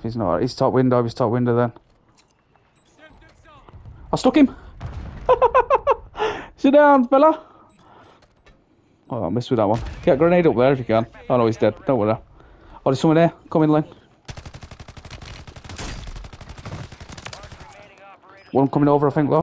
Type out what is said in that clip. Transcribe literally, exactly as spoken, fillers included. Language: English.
If he's not, he's top window, he's top window then. I stuck him! Sit down, fella! Oh, I missed with that one. Get a grenade up there if you can. Oh no, he's dead. Don't worry. Oh, there's someone there. Come in, Lynn. One coming over, I think, though.